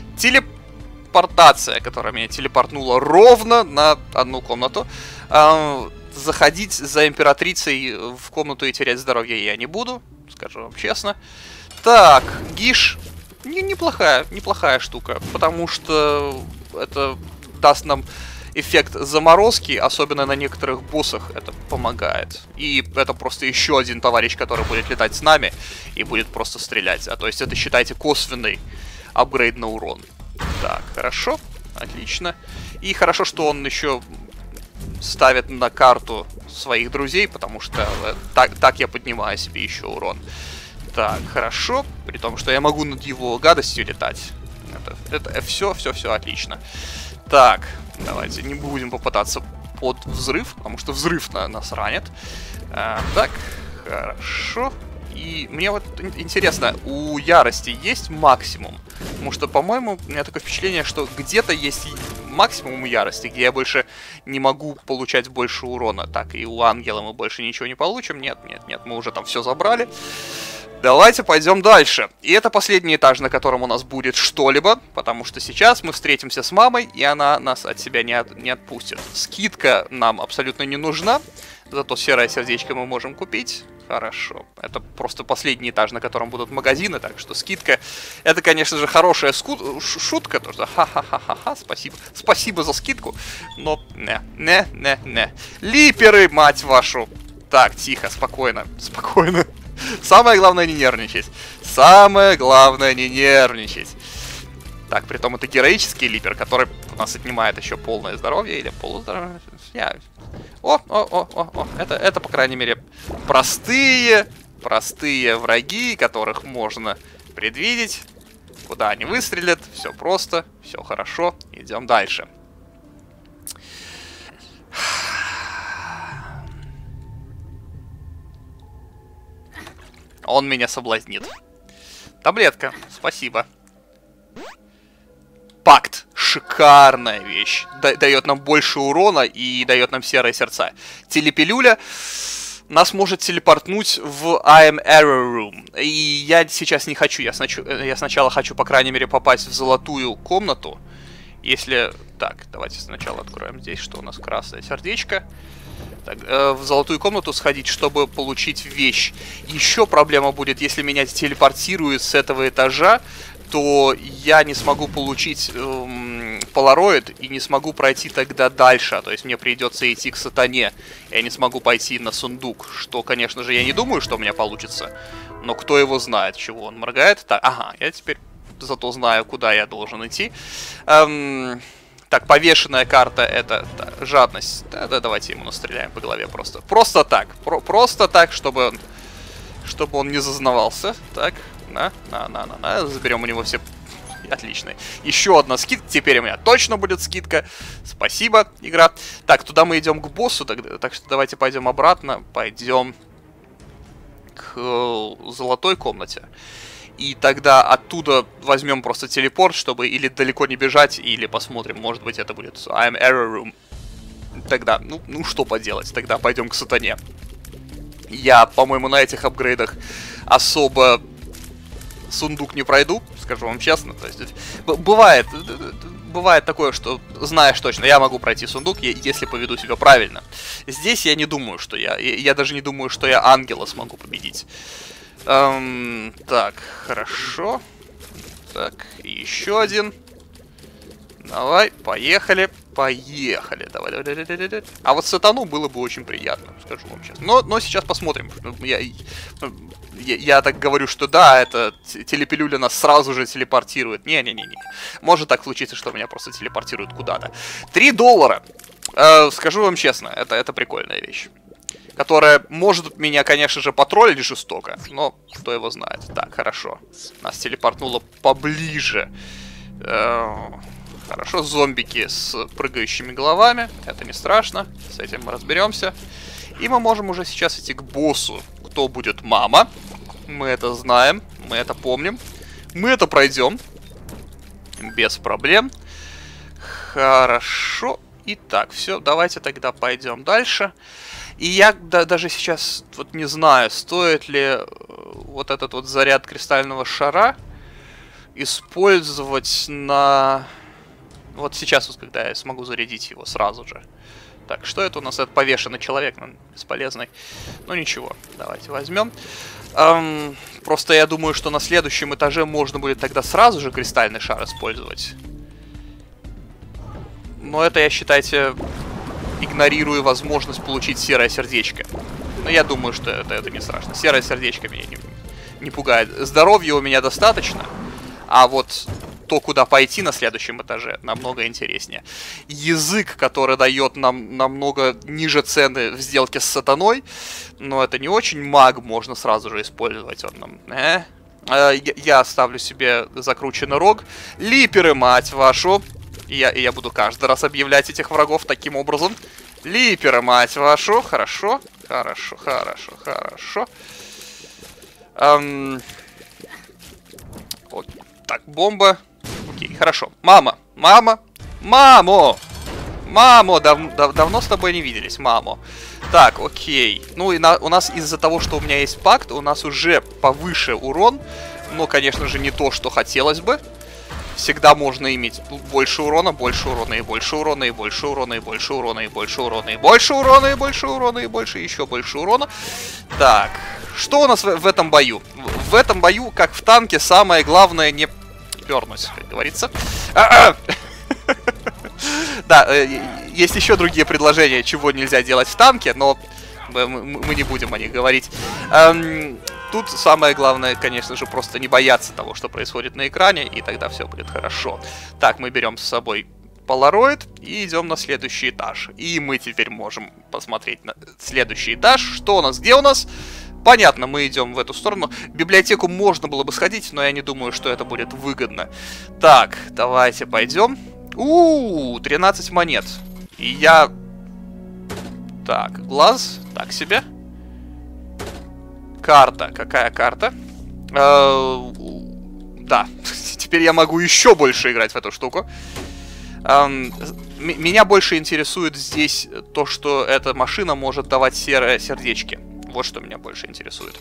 Speaker 1: Телепортация, которая меня телепортнула ровно на одну комнату. Uh, заходить за императрицей в комнату и терять здоровье я не буду. Скажу вам честно. Так, Гиш. Неплохая, неплохая штука, потому что это даст нам эффект заморозки, особенно на некоторых боссах это помогает. И это просто еще один товарищ, который будет летать с нами и будет просто стрелять. А то есть это, считайте, косвенный апгрейд на урон. Так, хорошо, отлично. И хорошо, что он еще ставит на карту своих друзей, потому что так, так я поднимаю себе еще урон. Так, хорошо. При том, что я могу над его гадостью летать. Это, это все, все, все отлично. Так, давайте не будем попытаться под взрыв, потому что взрыв на, нас ранит. А, так, хорошо. И мне вот интересно, у ярости есть максимум? Потому что, по-моему, у меня такое впечатление, что где-то есть максимум ярости, где я больше не могу получать больше урона. Так, и у ангела мы больше ничего не получим. Нет, нет, нет, мы уже там все забрали. Давайте пойдем дальше. И это последний этаж, на котором у нас будет что-либо, потому что сейчас мы встретимся с мамой, и она нас от себя не, от, не отпустит. Скидка нам абсолютно не нужна, зато серое сердечко мы можем купить. Хорошо. Это просто последний этаж, на котором будут магазины, так что скидка... Это, конечно же, хорошая ску... шутка, тоже ха-ха-ха-ха-ха, спасибо. Спасибо за скидку, но не, не, не, не. Липеры, мать вашу! Так, тихо, спокойно, спокойно. Самое главное не нервничать. Самое главное не нервничать. Так, притом это героический липер, который у нас отнимает еще полное здоровье или полуздоровье. Я... О, о, о, о, о. Это, это, по крайней мере, простые, простые враги, которых можно предвидеть. Куда они выстрелят. Все просто, все хорошо. Идем дальше. Он меня соблазнит. Таблетка, спасибо. Пакт. Шикарная вещь. Да, дает нам больше урона и дает нам серые сердца. Телепилюля. нас может телепортнуть в I am Error Room. И я сейчас не хочу, я, снач... я сначала хочу, по крайней мере, попасть в золотую комнату. Если... Так, давайте сначала откроем здесь, что у нас красное сердечко. Так, э, в золотую комнату сходить, чтобы получить вещь. Еще проблема будет, если меня телепортируют с этого этажа, то я не смогу получить эм, полароид и не смогу пройти тогда дальше. То есть мне придется идти к сатане. Я не смогу пойти на сундук, что, конечно же, я не думаю, что у меня получится. Но кто его знает, чего он моргает. Так, ага, я теперь зато знаю, куда я должен идти. Эм... Так, повешенная карта — это да, жадность. Да, да, давайте ему настреляем по голове просто. Просто так. Про просто так, чтобы он, чтобы он не зазнавался. Так, на, на, на, на, на. Заберем у него все. Отлично. Еще одна скидка. Теперь у меня точно будет скидка. Спасибо, игра. Так, туда мы идем к боссу. Так, так что давайте пойдем обратно. Пойдем к э, золотой комнате. И тогда оттуда возьмем просто телепорт, чтобы или далеко не бежать, или посмотрим, может быть, это будет I am Error Room. Тогда, ну, ну что поделать, тогда пойдем к сатане. Я, по-моему, на этих апгрейдах особо сундук не пройду, скажу вам честно. То есть, бывает, бывает такое, что знаешь точно, я могу пройти сундук, если поведу себя правильно. Здесь я не думаю, что я, я даже не думаю, что я ангела смогу победить. Эм, так, хорошо. Так, еще один. Давай, поехали. Поехали. Давай, давай, давай, давай, давай. А вот сатану было бы очень приятно, скажу вам честно. Но, но сейчас посмотрим. Я, я, я так говорю, что да, это телепилюля нас сразу же телепортирует. Не-не-не-не. Может так случиться, что меня просто телепортируют куда-то. Три доллара. Э, скажу вам честно, это, это прикольная вещь. Которая может меня, конечно же, потроллить жестоко, но кто его знает. Так, хорошо. Нас телепортнуло поближе. Э-э- хорошо, зомбики с прыгающими головами. Это не страшно. С этим мы разберемся. И мы можем уже сейчас идти к боссу. Кто будет мама? Мы это знаем, мы это помним. Мы это пройдем. Без проблем. Хорошо. Итак, все, давайте тогда пойдем дальше. И я да, даже сейчас вот не знаю, стоит ли вот этот вот заряд кристального шара использовать на... Вот сейчас, вот, когда я смогу зарядить его сразу же. Так, что это у нас? Это повешенный человек, он бесполезный. Ну ничего, давайте возьмем. Эм, просто я думаю, что на следующем этаже можно будет тогда сразу же кристальный шар использовать. Но это, я считайте... игнорирую возможность получить серое сердечко. Но я думаю, что это, это не страшно. Серое сердечко меня не, не пугает. Здоровья у меня достаточно. А вот то, куда пойти на следующем этаже, намного интереснее. Язык, который дает нам намного ниже цены в сделке с сатаной. Но это не очень. Маг можно сразу же использовать. Он нам... Э? Э, я, я оставлю себе закрученный рог. Липеры, мать вашу. И я, и я буду каждый раз объявлять этих врагов таким образом. Липеры, мать вашу. Хорошо. Хорошо, хорошо, хорошо. Эм... Вот. Так, бомба. Окей, хорошо. Мама, мама, маму! Маму! Дав дав давно с тобой не виделись, маму. Так, окей. Ну, и на у нас из-за того, что у меня есть пакт, у нас уже повыше урон. Но, конечно же, не то, что хотелось бы. Всегда можно иметь больше урона, больше урона, и больше урона, и больше урона, и больше урона, и больше урона, и больше урона, и больше урона, и больше, еще больше урона. Так, что у нас в, в этом бою? В, в этом бою, как в танке, самое главное не пернуть, как говорится. Да, есть еще другие предложения, чего нельзя делать в танке, но мы не будем о них говорить. Тут самое главное, конечно же, просто не бояться того, что происходит на экране, и тогда все будет хорошо. Так, мы берем с собой полароид и идем на следующий этаж. И мы теперь можем посмотреть на следующий этаж. Что у нас? Где у нас? Понятно, мы идем в эту сторону. В библиотеку можно было бы сходить, но я не думаю, что это будет выгодно. Так, давайте пойдем. У-у-у, тринадцать монет. И я... Так, глаз. Так себе. Карта. Какая карта? Э-э- да. Теперь я могу еще больше играть в эту штуку. Эм- меня больше интересует здесь то, что эта машина может давать серые сердечки. Вот что меня больше интересует.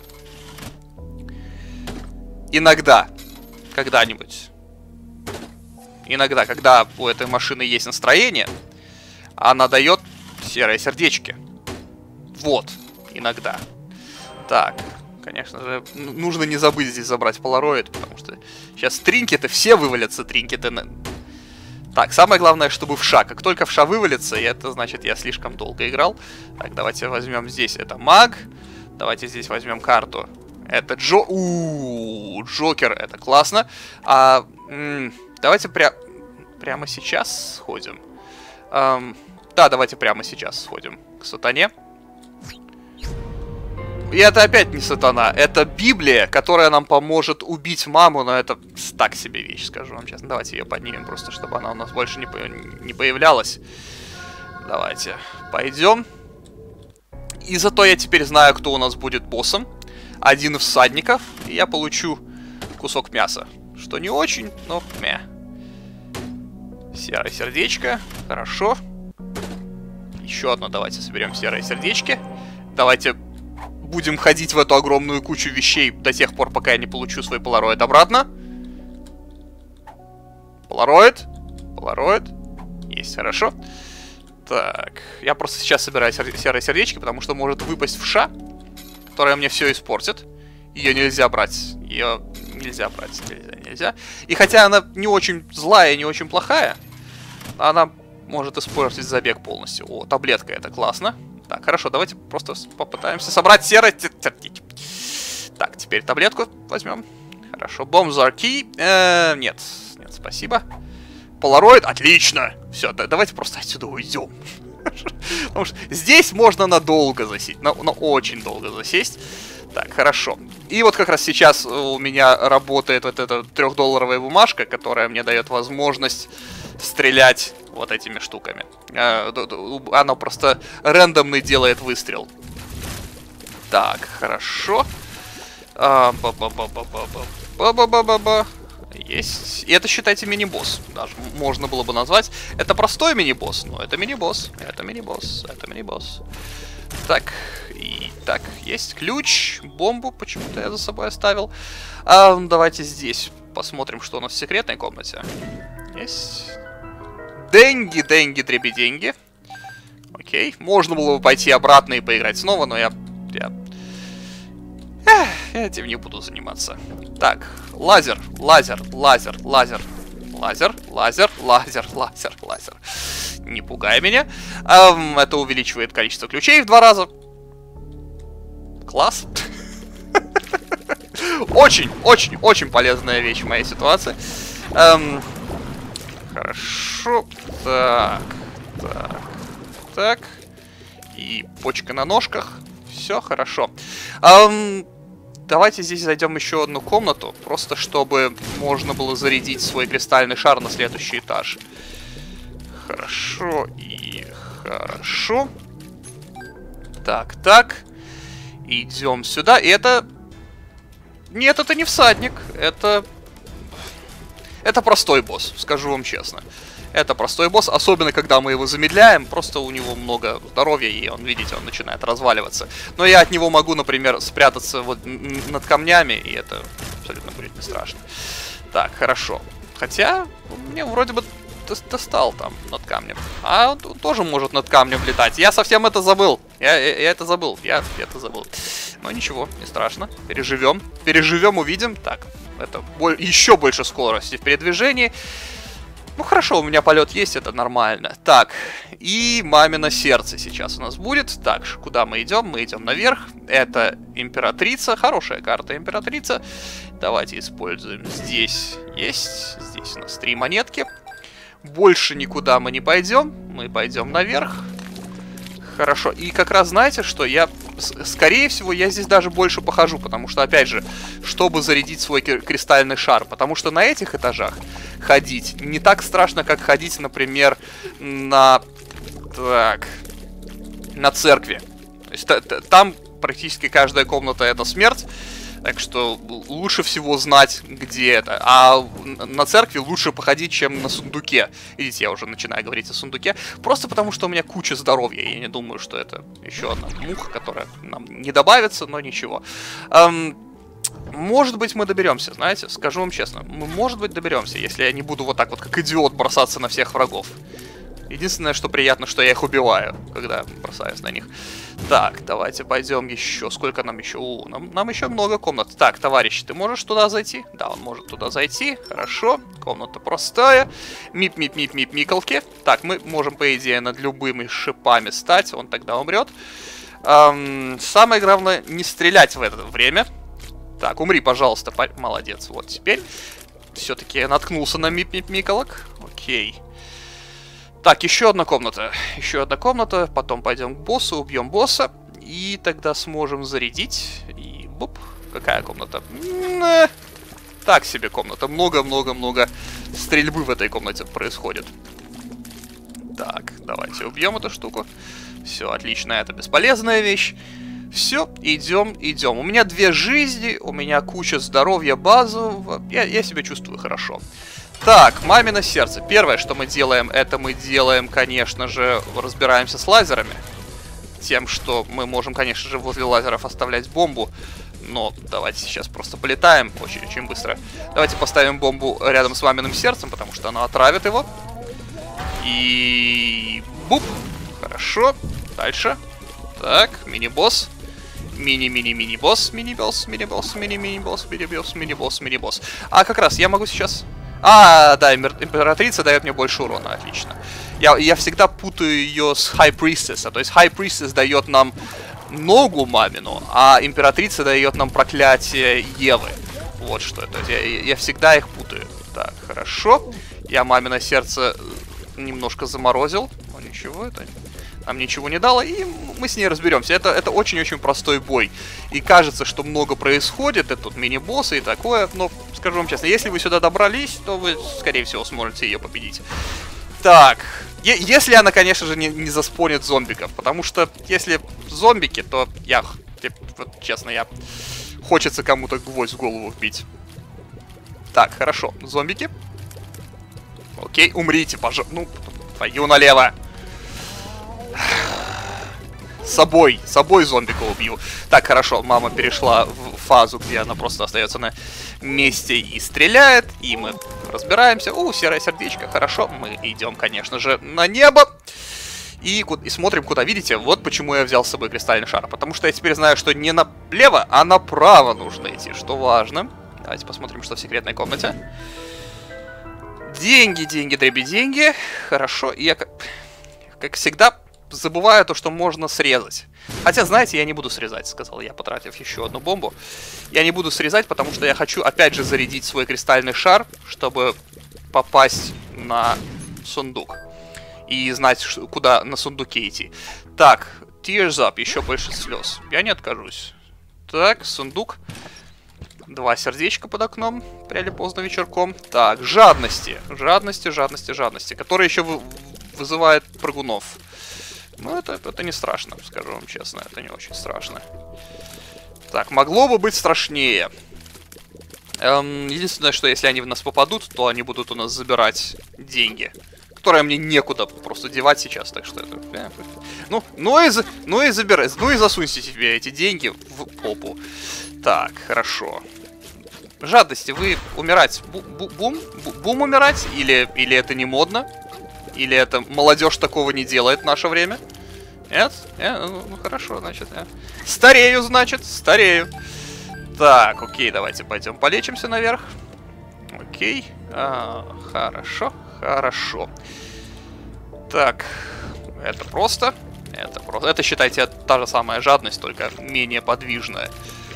Speaker 1: Иногда, когда-нибудь, иногда, когда у этой машины есть настроение, она дает серые сердечки. Вот, иногда. Так, конечно же, нужно не забыть здесь забрать полароид, потому что сейчас тринкеты, все вывалятся тринкеты. Так, самое главное, чтобы вша. Как только вша вывалится, это значит, я слишком долго играл. Так, давайте возьмем здесь, это маг. Давайте здесь возьмем карту. Это Джо... У-у-у, Джокер, это классно. А, м давайте пря... прямо сейчас сходим. Эм, да, давайте прямо сейчас сходим к сатане. И это опять не сатана, это Библия, которая нам поможет убить маму, но это так себе вещь, скажу вам честно. Давайте ее поднимем, просто чтобы она у нас больше не, по не появлялась. Давайте, пойдем. И зато я теперь знаю, кто у нас будет боссом. Один из всадников, и я получу кусок мяса. Что не очень, но мя. Серое сердечко, хорошо. Еще одно, давайте соберем серые сердечки. Давайте будем ходить в эту огромную кучу вещей до тех пор, пока я не получу свой полароид обратно. Полароид. Полароид. Есть, хорошо. Так, я просто сейчас собираю серые сердечки, потому что может выпасть вша, которая мне все испортит. Ее нельзя брать. Ее нельзя брать. Нельзя, нельзя. И хотя она не очень злая, не очень плохая, она может испортить забег полностью. О, таблетка, это классно. Так, хорошо, давайте просто попытаемся собрать серые... Так, теперь таблетку возьмем. Хорошо, бомбзарки. Э, нет, нет, спасибо. Полароид, отлично. Все, да, давайте просто отсюда уйдем. Потому что здесь можно надолго засесть, на, на очень долго засесть. Так, хорошо. И вот как раз сейчас у меня работает вот эта трехдолларовая бумажка, которая мне дает возможность стрелять вот этими штуками. Она просто рандомный делает выстрел. Так, хорошо. Ба-ба-ба-ба-ба-ба-ба-ба-ба-ба. Есть. И это, считайте, мини-босс. Даже можно было бы назвать. Это простой мини-босс, но это мини-босс. Это мини-босс. Это мини-босс. Так. И так, есть ключ. Бомбу почему-то я за собой оставил. А, давайте здесь посмотрим, что у нас в секретной комнате. Есть. Деньги, деньги, дребеденьги. Окей. Можно было бы пойти обратно и поиграть снова, но я... Я... Эх, я этим не буду заниматься. Так, лазер, лазер, лазер, лазер, лазер, лазер, лазер, лазер, лазер. Не пугай меня. Эм, это увеличивает количество ключей в два раза. Класс. Очень, очень, очень полезная вещь в моей ситуации. Эм, хорошо. Так, так, так. И почка на ножках. Все хорошо. Эм, давайте здесь зайдем еще одну комнату, просто чтобы можно было зарядить свой кристальный шар на следующий этаж. Хорошо и хорошо. Так, так. Идем сюда. И это... Нет, это не всадник. Это... Это простой босс, скажу вам честно. Это простой босс, особенно когда мы его замедляем. Просто у него много здоровья, и он, видите, он начинает разваливаться. Но я от него могу, например, спрятаться вот над камнями, и это абсолютно будет не страшно. Так, хорошо. Хотя, мне вроде бы достал там над камнем. А он тоже может над камнем летать. Я совсем это забыл. Я, я, я это забыл. Я это забыл. Но ничего, не страшно. Переживем. Переживем, увидим. Так, это еще больше скорости в передвижении. Ну хорошо, у меня полет есть, это нормально. Так, и мамино сердце сейчас у нас будет. Так, куда мы идем? Мы идем наверх. Это императрица, хорошая карта императрица. Давайте используем. Здесь есть, здесь у нас три монетки. Больше никуда мы не пойдем. Мы пойдем наверх. Хорошо, и как раз знаете, что я, скорее всего, я здесь даже больше похожу, потому что, опять же, чтобы зарядить свой кристальный шар, потому что на этих этажах ходить не так страшно, как ходить, например, на... Так... На церкви. То есть там практически каждая комната — это смерть. Так что лучше всего знать, где это. А на церкви лучше походить, чем на сундуке. Видите, я уже начинаю говорить о сундуке. Просто потому, что у меня куча здоровья. Я не думаю, что это еще одна муха, которая нам не добавится, но ничего. Эм, может быть, мы доберемся, знаете, скажу вам честно. Мы, может быть, доберемся, если я не буду вот так вот, как идиот, бросаться на всех врагов. Единственное, что приятно, что я их убиваю, когда бросаюсь на них. Так, давайте пойдем еще. Сколько нам еще? У, нам, нам еще много комнат. Так, товарищ, ты можешь туда зайти? Да, он может туда зайти. Хорошо. Комната простая. Мип-мип-мип-мип-миколки. Так, мы можем, по идее, над любыми шипами стать. Он тогда умрет. Эм, самое главное, не стрелять в это время. Так, умри, пожалуйста. Молодец. Вот теперь. Все-таки я наткнулся на мип-мип-миколок. Окей. Так, еще одна комната. Еще одна комната. Потом пойдем к боссу, убьем босса. И тогда сможем зарядить. И буп. Какая комната? М-м-м. Так себе комната. Много-много-много стрельбы в этой комнате происходит. Так, давайте убьем эту штуку. Все, отлично. Это бесполезная вещь. Все, идем, идем. У меня две жизни. У меня куча здоровья базового. Я, я себя чувствую хорошо. Так, мамино сердце. Первое, что мы делаем, это мы делаем, конечно же, разбираемся с лазерами. Тем, что мы можем, конечно же, возле лазеров оставлять бомбу. Но давайте сейчас просто полетаем очень-очень быстро. Давайте поставим бомбу рядом с маминым сердцем, потому что она отравит его. И... буп. Хорошо. Дальше. Так, мини-босс. Мини-мини-мини-босс. Мини-босс, мини-босс, мини-мини-босс, мини-босс, мини-босс, мини-босс. А, как раз, я могу сейчас... А, да, императрица дает мне больше урона, отлично. Я, я всегда путаю ее с High Priestess. То есть High Priestess дает нам ногу мамину, а императрица дает нам проклятие Евы. Вот что это. Я, я всегда их путаю. Так, хорошо. Я мамино сердце немножко заморозил. Но ничего, это нам ничего не дало, и мы с ней разберемся. Это, это очень-очень простой бой. И кажется, что много происходит, это тут мини-боссы и такое, но, скажу вам честно, если вы сюда добрались, то вы, скорее всего, сможете ее победить. Так, если она, конечно же, не, не заспонит зомбиков, потому что если зомбики, то я, вот, честно, я... хочется кому-то гвоздь в голову вбить. Так, хорошо, зомбики. Окей, умрите, пожалуйста. Ну, твою налево. С собой, с собой зомбика убью. Так, хорошо, мама перешла в фазу, где она просто остается на месте и стреляет. И мы разбираемся. У, серое сердечко, хорошо. Мы идем, конечно же, на небо. И, и смотрим, куда, видите, вот почему я взял с собой кристальный шар. Потому что я теперь знаю, что не налево, а направо нужно идти, что важно. Давайте посмотрим, что в секретной комнате. Деньги, деньги, дреби, деньги. Хорошо, и я, как, как всегда... забываю то, что можно срезать. Хотя, знаете, я не буду срезать, сказал я, потратив еще одну бомбу. Я не буду срезать, потому что я хочу, опять же, зарядить свой кристальный шар, чтобы попасть на сундук. И знать, куда на сундуке идти. Так, tears up, еще больше слез. Я не откажусь. Так, сундук. Два сердечка под окном, прямо поздно вечерком. Так, жадности. Жадности, жадности, жадности. Которые еще вы... вызывают прыгунов. Ну, это, это не страшно, скажу вам честно. Это не очень страшно. Так, могло бы быть страшнее. Эм, единственное, что если они в нас попадут, то они будут у нас забирать деньги. Которые мне некуда просто девать сейчас, так что это... Ну, ну и, ну и забирай, ну и засуньте себе эти деньги в попу. Так, хорошо. Жадности, вы умирать... Бу бу бум? Бу бум умирать? Или, или это не модно? Или это молодежь такого не делает в наше время? Нет? Нет? Ну, ну хорошо, значит. Нет. Старею, значит, старею. Так, окей, давайте пойдем полечимся наверх. Окей. А, хорошо, хорошо. Так, это просто. Это просто. Это, считайте, та же самая жадность, только менее подвижная.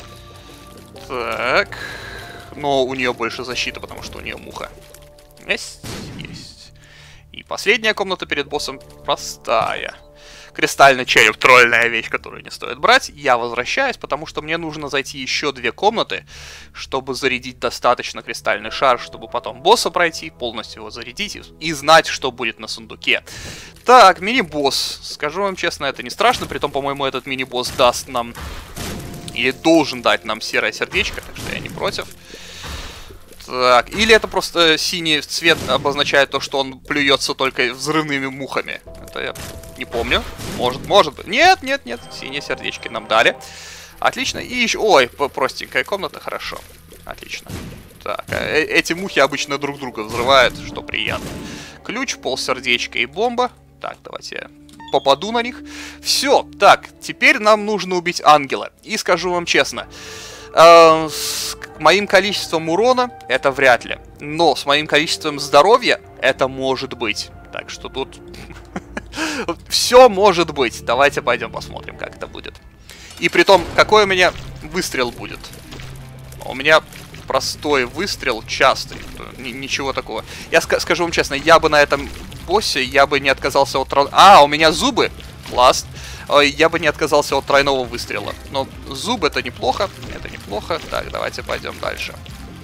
Speaker 1: Так. Но у нее больше защиты, потому что у нее муха. Есть, есть. И последняя комната перед боссом простая. Кристальный череп, тролльная вещь, которую не стоит брать. Я возвращаюсь, потому что мне нужно зайти еще две комнаты, чтобы зарядить достаточно кристальный шар, чтобы потом босса пройти, полностью его зарядить и знать, что будет на сундуке. Так, мини-босс. Скажу вам честно, это не страшно, притом, по-моему, этот мини-босс даст нам Или должен дать нам серое сердечко, так что я не против. Так, или это просто синий цвет обозначает то, что он плюется только взрывными мухами. Это я не помню. Может, может быть. Нет, нет, нет. Синие сердечки нам дали. Отлично. И еще... Ой, простенькая комната, хорошо. Отлично. Так, э эти мухи обычно друг друга взрывают, что приятно. Ключ, полсердечка и бомба. Так, давайте я попаду на них. Все, так, теперь нам нужно убить ангела. И скажу вам честно, э с моим количеством урона это вряд ли. Но с моим количеством здоровья это может быть. Так что тут все может быть. Давайте пойдем посмотрим, как это будет. И при том, какой у меня выстрел будет. У меня простой выстрел, частый. Ничего такого. Я ска скажу вам честно, я бы на этом боссе, я бы не отказался от... А, у меня зубы. Класс. Я бы не отказался от тройного выстрела. Но зуб это неплохо. Это неплохо. Так, давайте пойдем дальше.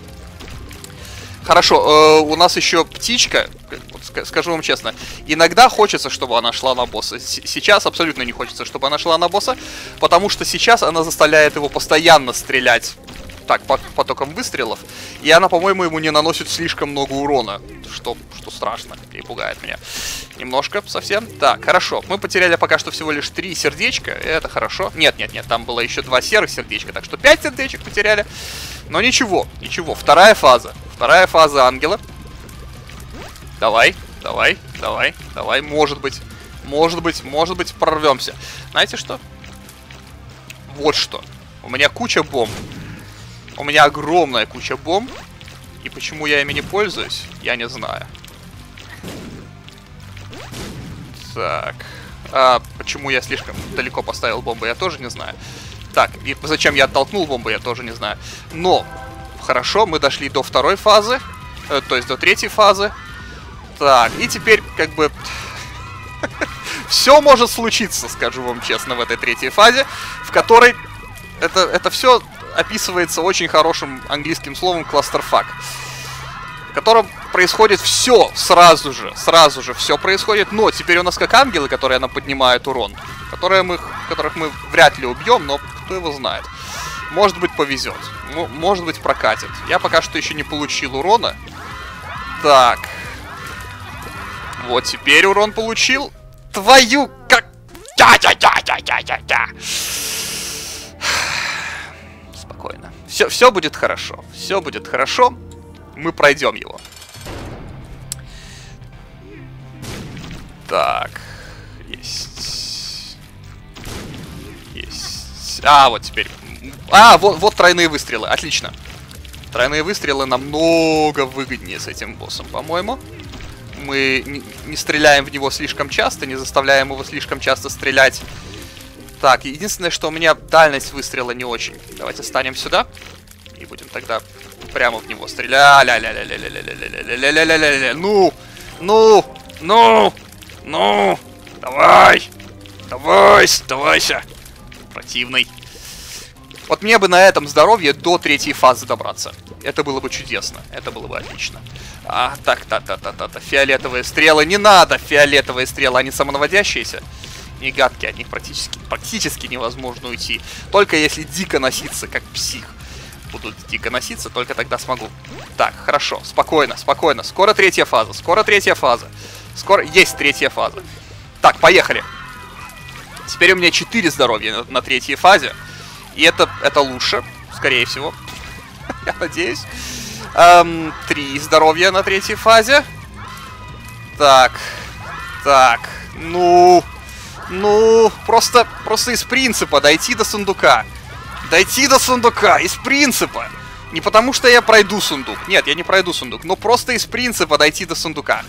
Speaker 1: Хорошо, э, у нас еще птичка. Вот, скажу вам честно, иногда хочется, чтобы она шла на босса. С сейчас абсолютно не хочется, чтобы она шла на босса. Потому что сейчас она заставляет его постоянно стрелять. Так, по потоком выстрелов. И она, по-моему, ему не наносит слишком много урона. Что, что страшно и пугает меня. Немножко, совсем. Так, хорошо. Мы потеряли пока что всего лишь три сердечка. Это хорошо. Нет, нет, нет. Там было еще два серых сердечка. Так что пять сердечек потеряли. Но ничего, ничего. Вторая фаза. Вторая фаза ангела. Давай, давай, давай, давай. Может быть, может быть, может быть, прорвемся. Знаете что? Вот что. У меня куча бомб. У меня огромная куча бомб. И почему я ими не пользуюсь, я не знаю. Так. А почему я слишком далеко поставил бомбы, я тоже не знаю. Так, и зачем я оттолкнул бомбы, я тоже не знаю. Но, хорошо, мы дошли до второй фазы. Э, то есть до третьей фазы. Так, и теперь, как бы... Все может случиться, скажу вам честно, в этой третьей фазе. В которой это, это все... описывается очень хорошим английским словом clusterfuck, в котором происходит все сразу же, сразу же все происходит, но теперь у нас как ангелы, которые нам поднимают урон, которые мы, которых мы вряд ли убьем, но кто его знает. Может быть повезет, может быть прокатит. Я пока что еще не получил урона. Так. Вот теперь урон получил. Твою как... Спокойно. Все, все будет хорошо. Все будет хорошо. Мы пройдем его. Так. Есть. Есть. А, вот теперь. А, вот, вот тройные выстрелы. Отлично. Тройные выстрелы намного выгоднее с этим боссом, по-моему. Мы не, не стреляем в него слишком часто, не заставляем его слишком часто стрелять. Так, единственное, что у меня дальность выстрела не очень. Давайте станем сюда. И будем тогда прямо в него стрелять. Ну! Ну! Ну! Ну! Давай! Давай! Давайся! Противный. Вот мне бы на этом здоровье до третьей фазы добраться. Это было бы чудесно. Это было бы отлично. А, так, так, так, так, так. Фиолетовые стрелы. Не надо фиолетовые стрелы. Они самонаводящиеся. Не гадкие, от них практически, практически невозможно уйти. Только если дико носиться, как псих. Буду дико носиться, только тогда смогу. Так, хорошо, спокойно, спокойно. Скоро третья фаза, скоро третья фаза. Скоро есть третья фаза. Так, поехали. Теперь у меня четыре здоровья на, на третьей фазе. И это, это лучше, скорее всего. Я надеюсь. Эм, три здоровья на третьей фазе. Так, так, ну... Ну, просто, просто из принципа дойти до сундука. Дойти до сундука, из принципа. Не потому что я пройду сундук. Нет, я не пройду сундук. Но просто из принципа дойти до сундука.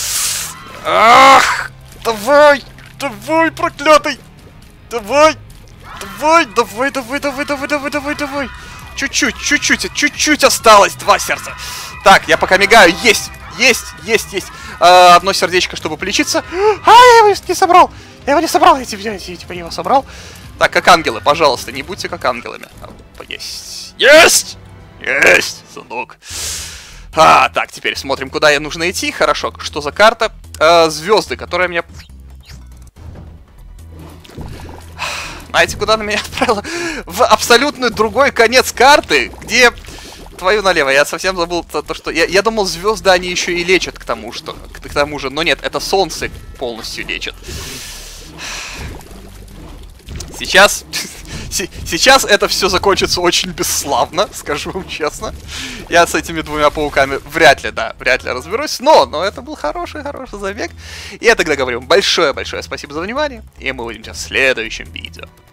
Speaker 1: Ах! Давай! Давай, проклятый! Давай! Давай, давай, давай, давай, давай, давай, давай, давай! Чуть-чуть, чуть-чуть, чуть-чуть осталось. Два сердца. Так, я пока мигаю. Есть, есть, есть, есть. А, одно сердечко, чтобы полечиться. А, я его не собрал. Я его не собрал, я тебя, я тебя его собрал. Так, как ангелы, пожалуйста, не будьте как ангелами. Есть! Есть! Есть! Сундук. А, так, теперь смотрим, куда я нужно идти. Хорошо, что за карта? А, звезды, которые мне... Знаете, куда она меня отправила? В абсолютно другой конец карты, где... Твою налево, я совсем забыл то, то что... Я, я думал, звезды они еще и лечат к тому, что... К, к тому же, но нет, это солнце полностью лечит. Сейчас... Сейчас это все закончится очень бесславно, скажу вам честно. Я с этими двумя пауками вряд ли, да, вряд ли разберусь. Но, но это был хороший-хороший забег. И я тогда говорю большое-большое спасибо за внимание. И мы увидимся в следующем видео.